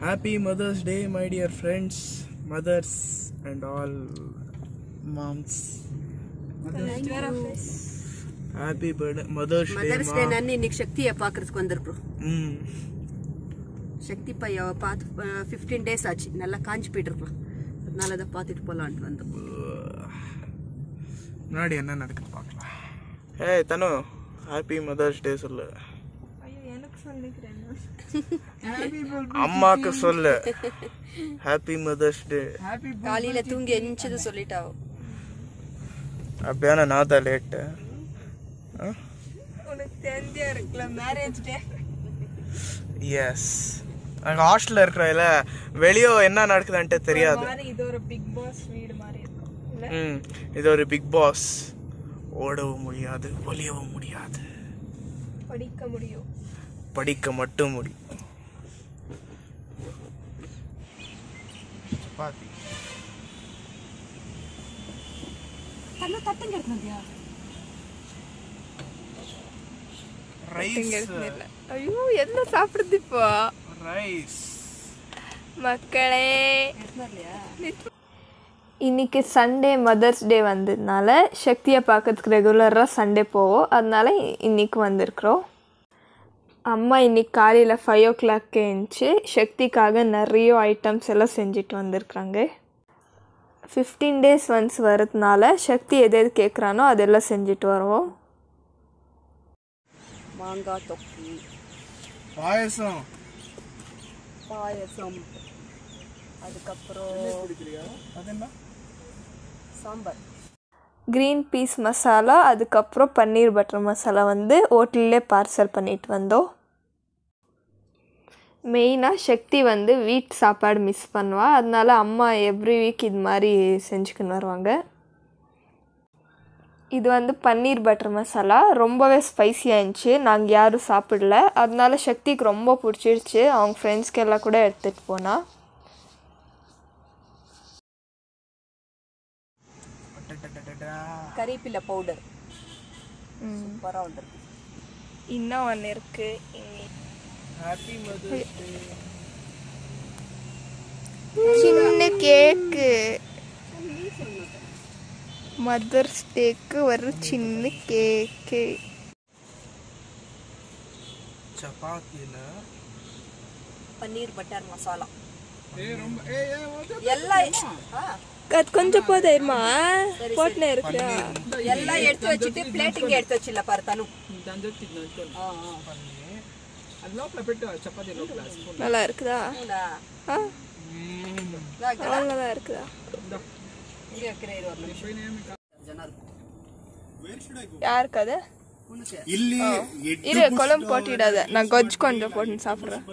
Happy Mother's Day, my dear friends, mothers and all moms. Happy Mother's Day. Mother's Day nani innik Shakthi paakradukku vandirukku. Shakthi pay 15 days aachi nalla kaanchi poitirukku. அதனால அத பாத்துட்டு போலாம்னு வந்தோம். முன்னாடி என்ன நடக்குது பார்க்கலாம். ஏய் தனு, ஹாப்பி மதர்ஸ் டே சொல்லு. ஐயோ எனக்கு சொல்லிக்கிறேன். அம்மாக்கு சொல்லு. Happy mother's day. காலையில தூங்கி எந்திச்சது சொல்லிட்டாவோ. அப்படியே நான் தான் லேட். உனக்கு தெரிஞ்சே இருக்குல மேரேஜ் டே. எஸ். அங்க ஹாஸ்டல்ல இருக்கறல வெளிய என்ன நடக்குதுன்னு தெரியாது. இது ஒரு பிக் பாஸ் வீடு மாதிரி இருக்கும் இல்ல? இது ஒரு பிக் பாஸ். ஓடவும் முடியாது, ஒளியவும் முடியாது. படிக்க முடியும். படிக்க மட்டும் முடியும். சப்பாத்தி. தண்ணி தட்டுங்க எடுத்துட்டியா? ரைஸ். ஐயோ என்ன சாப்பிடுது இப்போ? ரைஸ். மக்களே இன்னைக்கு சண்டே மதர்ஸ் டே வந்ததுனால சக்தியை பார்க்கறதுக்கு ரெகுலராக சண்டே போவோம். அதனால இன்னைக்கு வந்திருக்கிறோம். அம்மா இன்னைக்கு காலையில் 5 o'clock எழுந்துச்சு சக்திக்காக நிறைய ஐட்டம்ஸ் எல்லாம் செஞ்சுட்டு வந்திருக்கிறாங்க. 15 days ஒன்ஸ் வரதுனால சக்தி எது எது கேட்குறானோ அதெல்லாம் செஞ்சுட்டு வருவோம். மாங்காய் தொக்கு, பாயசம், அதுக்கப்புறம் சாம்பார், க்ரீன் பீஸ் மசாலா, அதுக்கப்புறம் பன்னீர் பட்டர் மசாலா வந்து ஹோட்டல்லே பார்சல் பண்ணிட்டு வந்தோம். மெயினாக சக்தி வந்து வீட்டு சாப்பாடு மிஸ் பண்ணுவாள். அதனால அம்மா எவ்ரி வீக் இது மாதிரி செஞ்சுக்கின்னு வருவாங்க. இது வந்து பன்னீர் பட்டர் மசாலா ரொம்பவே ஸ்பைஸியாக இருந்துச்சு. நாங்கள் யாரும் சாப்பிடல. அதனால சக்திக்கு ரொம்ப பிடிச்சிருச்சு. அவங்க ஃப்ரெண்ட்ஸ்க்கு எல்லாம் கூட எடுத்துகிட்டு போனா. கறிப்பில்லை பவுடர் சூப்பராக வந்துருக்கு. இன்னும் ஒன்று இருக்கு. Happy mother's day. சின்ன கேக்கு மதர்ஸ் டேக்கு ஒரு சின்ன கேக்கு. சப்பாத்தில பன்னீர் பட்டர் மசாலா எல்லாம் எல்லாம் அது கொஞ்சம் போதாயிருமா போட்டுனே இருக்கிறா. எல்லாம் எடுத்து வச்சுட்டு பிளேட்டிங் எடுத்து வச்சில்ல பாரு தனு. நல்லா இருக்குதா? அவ்வளோதான் இருக்குதா? யாருக்கு அது? இரு குழம்பு போட்டிடாத. நான் கொஜ் கொஞ்சம் போட்டு சாப்பிடுறேன்.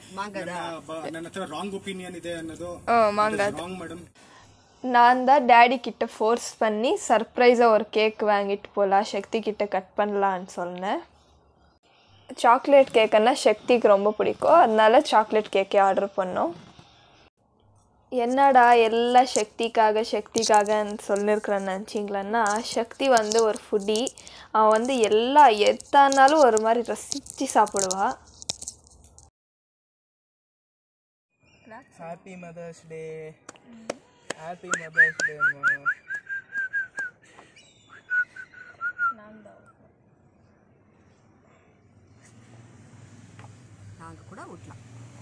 மாங்காய் நான் தான் டேடி கிட்ட ஃபோர்ஸ் பண்ணி சர்ப்ரைஸாக ஒரு கேக் வாங்கிட்டு போகலாம், சக்தி கிட்ட கட் பண்ணலான்னு சொன்னேன். சாக்லேட் கேக்குன்னா சக்திக்கு ரொம்ப பிடிக்கும். அதனால சாக்லேட் கேக்கே ஆர்டர் பண்ணோம். என்னடா எல்லாம் சக்திக்காகன்னு சொல்லியிருக்கிறேன்னு நினச்சிங்களன்னா, சக்தி வந்து ஒரு ஃபுட்டி. அவன் வந்து எல்லாம் எத்தானாலும் ஒரு மாதிரி ரசித்து சாப்பிடுவா. Happy mother's day. Happy mother's day அம்மா. நாங்கள் கூட ஊட்டலாம்.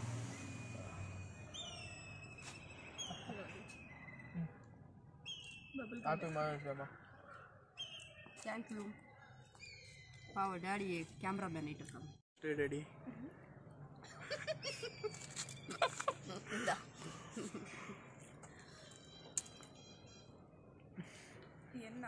ஹாப்பி மதர்ஸ் டே அம்மா. தேங்க்யூ. பாவ டாடி கேமராமேன் ஆகிட்டு இருக்காங்க. டாடி என்ன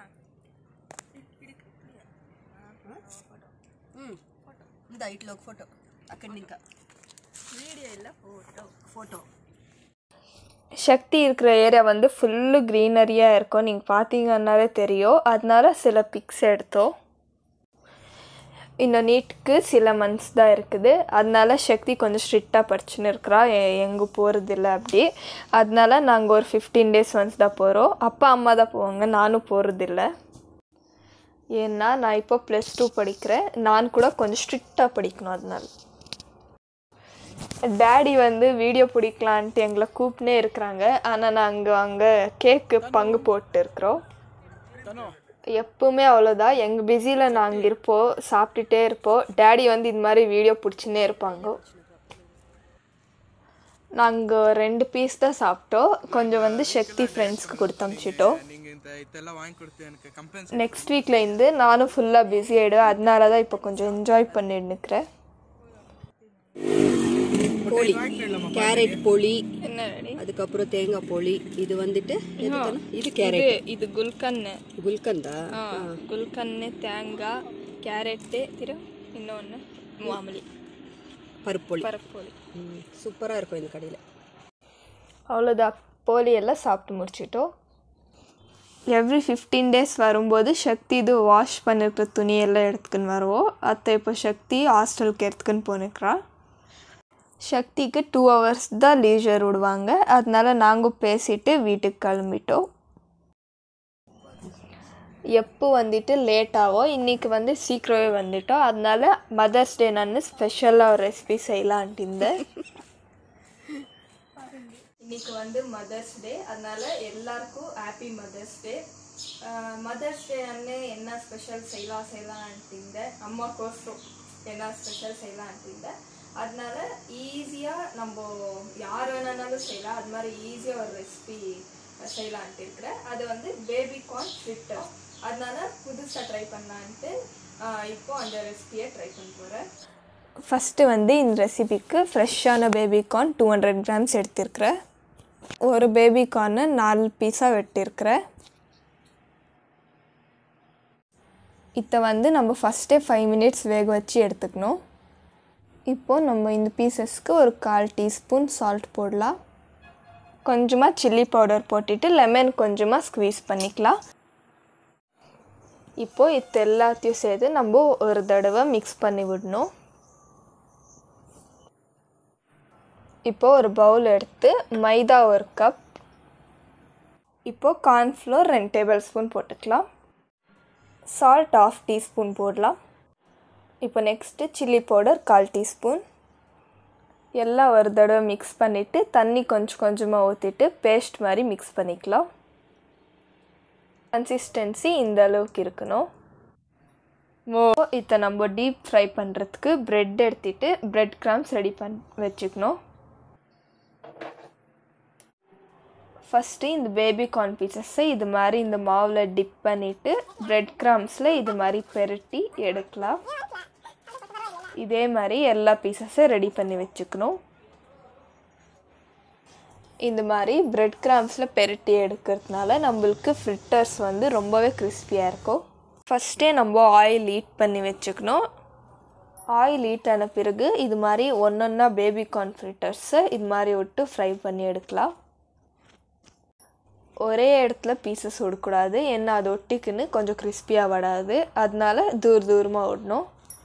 இந்த ఇట్లా ఒక ఫోటో అక్కడ ఇంకా వీడియో ಇಲ್ಲ ఫోటో. சக்தி இருக்கிற ஏரியா வந்து ஃபுல்லு க்ரீனரியாக இருக்கும். நீங்கள் பார்த்தீங்கன்னாலே தெரியும். அதனால சில பிக்ஸ் எடுத்தோம். இன்னும் நீட்டுக்கு சில மந்த்ஸ் தான் இருக்குது. அதனால சக்தி கொஞ்சம் ஸ்ட்ரிக்டாக படிச்சுன்னு இருக்கிறா. எங்கே போகிறதில்ல அப்படி. அதனால நாங்கள் ஒரு 15 days ஒன்ஸ் தான் போகிறோம். அப்பா அம்மா தான் போவாங்க. நானும் போகிறதில்ல. ஏன்னா நான் இப்போ +2 படிக்கிறேன். நான் கூட கொஞ்சம் ஸ்ட்ரிக்டாக படிக்கணும். அதனால டேடி வந்து வீடியோ பிடிக்கலான்ட்டு எங்களை கூப்பிட்டே இருக்கிறாங்க. ஆனால் நாங்கள் அங்கே கேக்கு பங்கு போட்டு இருக்கிறோம். எப்பவுமே அவ்வளோதான், எங்கள் பிஸியில் நாங்கள் இருப்போம், சாப்பிட்டுட்டே இருப்போம். டேடி வந்து இது மாதிரி வீடியோ பிடிச்சின்னே இருப்பாங்க. நாங்கள் 2 பீஸ் தான் சாப்பிட்டோம். கொஞ்சம் வந்து சக்தி ஃப்ரெண்ட்ஸ்க்கு கொடுத்து அனுப்பிச்சிட்டோம். நெக்ஸ்ட் வீக்கில் இருந்து நானும் ஃபுல்லாக பிஸி ஆகிடுவேன். அதனால தான் இப்போ கொஞ்சம் என்ஜாய் பண்ணிட்டு நிற்கிறேன். போலி, கேரட் போலி, அதுக்கப்புறம் தேங்காய் போலி. இது வந்துட்டு இது கேரட், இது குல்கன்னு. குல்கந்தா? குல்கன்னு, தேங்காய், கேரட்டு, இன்னொன்று மாமலி, பருப்போலி. பருப்போலி சூப்பராக இருக்கும் இந்த கடையில். அவ்வளோதான், போலி எல்லாம் சாப்பிட்டு முடிச்சிட்டோம். எவ்ரி 15 days வரும்போது சக்தி இது வாஷ் பண்ணிருக்கிற துணியெல்லாம் எடுத்துக்குன்னு வருவோம். அத்தை இப்போ சக்தி ஹாஸ்டலுக்கு எடுத்துக்குன்னு போனிக்கிறா. சக்திக்கு 2 hours தான் லீஜர் விடுவாங்க. அதனால நாங்கள் பேசிட்டு வீட்டுக்கு கிளம்பிட்டோம். எப்போ வந்துட்டு லேட்டாகும், இன்றைக்கி வந்து சீக்கிரமே வந்துட்டோம். அதனால மதர்ஸ் டே நான் ஸ்பெஷலாக ஒரு ரெசிபி செய்யலான்ட்டு இருந்தேன். இன்றைக்கி வந்து மதர்ஸ் டே, அதனால் எல்லாருக்கும் happy mother's day. Mother's day அன்னே என்ன ஸ்பெஷல் செய்யலான்ட்டு இருந்தேன். அம்மாக்கோசரம் என்ன ஸ்பெஷல் செய்யலான்ட்டு இருந்தேன். அதனால ஈஸியாக நம்ம யார் வேணாலும் செய்யலாம். அது மாதிரி ஈஸியாக ஒரு ரெசிபி செய்யலான்ட்டு இருக்கிறேன். அது வந்து பேபி கார்ன் ஃபிட்டர். அதனால புதுசாக ட்ரை பண்ணலான்ட்டு இப்போது அந்த ரெசிபியை ட்ரை பண்ண போகிறேன். ஃபஸ்ட்டு வந்து இந்த ரெசிபிக்கு ஃப்ரெஷ்ஷான பேபி கார்ன் 200 grams எடுத்திருக்கிறேன். ஒரு பேபி கார்னை 4 பீஸாக வெட்டியிருக்கிறேன். இதை வந்து நம்ம ஃபஸ்ட்டே 5 minutes வேக வச்சு எடுத்துக்கணும். இப்போது நம்ம இந்த பீசஸ்க்கு ஒரு 1/4 teaspoon சால்ட் போடலாம். கொஞ்சமாக சில்லி பவுடர் போட்டுட்டு லெமன் கொஞ்சமாக ஸ்க்வீஸ் பண்ணிக்கலாம். இப்போது இது எல்லாத்தையும் சேர்த்து நம்ம ஒரு தடவை மிக்ஸ் பண்ணி விடணும். இப்போது ஒரு பவுல் எடுத்து மைதா 1 கப், இப்போது கார்ன்ஃப்ளோர் 2 tablespoon போட்டுக்கலாம். சால்ட் 1/2 teaspoon போடலாம். இப்போ நெக்ஸ்ட்டு சில்லி பவுடர் 1/4 teaspoon. எல்லாம் ஒரு தடவை மிக்ஸ் பண்ணிவிட்டு தண்ணி கொஞ்சம் கொஞ்சமாக ஊற்றிட்டு பேஸ்ட் மாதிரி மிக்ஸ் பண்ணிக்கலாம். கன்சிஸ்டன்சி இந்த அளவுக்கு இருக்கணும். இதை நம்ம டீப் ஃப்ரை பண்ணுறதுக்கு ப்ரெட் எடுத்துகிட்டு ப்ரெட் கிராம்ஸ் ரெடி வச்சுக்கணும். ஃபஸ்ட்டு இந்த பேபி கார்ன் பீசஸை இது மாதிரி இந்த மாவில் டிப் பண்ணிவிட்டு ப்ரெட் கிராம்ஸில் இது மாதிரி பெரட்டி எடுக்கலாம். இதே மாதிரி எல்லா பீசஸையும் ரெடி பண்ணி வச்சுக்கணும். இந்த மாதிரி ப்ரெட் கிராம்ஸில் பெரட்டி எடுக்கிறதுனால நம்மளுக்கு ஃப்ரிட்டர்ஸ் வந்து ரொம்பவே கிறிஸ்பியாக இருக்கும். ஃபஸ்ட்டே நம்ம ஆயில் ஹீட் பண்ணி வச்சுக்கணும். ஆயில் ஹீட் ஆன பிறகு இது மாதிரி ஒன்றா பேபி கார்ன் ஃப்ரிட்டர்ஸை இது மாதிரி விட்டு ஃப்ரை பண்ணி எடுக்கலாம். ஒரே இடத்துல பீசஸ் விடக்கூடாது, ஏன்னா அது ஒட்டிக்குன்னு கொஞ்சம் கிறிஸ்பியாக வராது. அதனால தூரமாக விடணும்.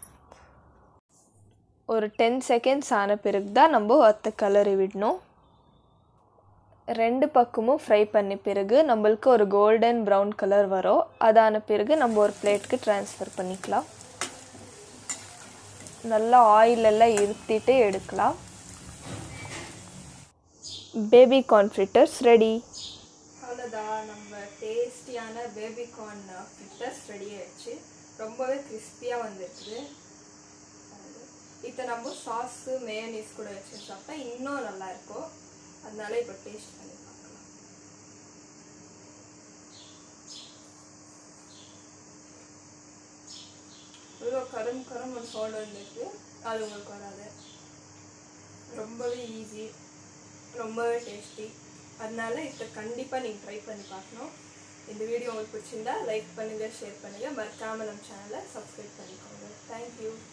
ஒரு 10 seconds ஆன பிறகு தான் நம்ம ஒத்த கலரி விடணும். 2 பக்கமும் ஃப்ரை பண்ணி பிறகு நம்மளுக்கு ஒரு கோல்டன் ப்ரௌன் கலர் வரும். அதான பிறகு நம்ம ஒரு பிளேட்டுக்கு ட்ரான்ஸ்ஃபர் பண்ணிக்கலாம். நல்லா ஆயிலெல்லாம் இருத்திட்டு எடுக்கலாம். Baby corn fritters ready. அவ்வளோதான், நம்ம டேஸ்டியான பேபி கார்ன் ஃப்ரிட்டர்ஸ் ரெடி ஆகிடுச்சு. ரொம்பவே கிறிஸ்பியாக வந்துருக்குது. இதை நம்ம சாஸு மேயோனீஸ் கூட வச்சு சாப்பிட்டா இன்னும் நல்லாயிருக்கும். அதனால இப்போ டேஸ்ட் பண்ணி பார்க்கலாம். இவ்வளோ கரும் ஒரு சோல் வந்துருக்கு, அது உங்களுக்கு வராது. ரொம்பவே ஈஸி, ரொம்பவே டேஸ்டி. அதனால இதை கண்டிப்பாக நீங்கள் ட்ரை பண்ணி பார்க்கணும். இந்த வீடியோ உங்களுக்கு பிடிச்சிருந்தா லைக் பண்ணுங்கள், ஷேர் பண்ணுங்கள், மறக்காமல் நம்ம சேனலை சப்ஸ்கிரைப் பண்ணிக்கோங்க. தேங்க்யூ.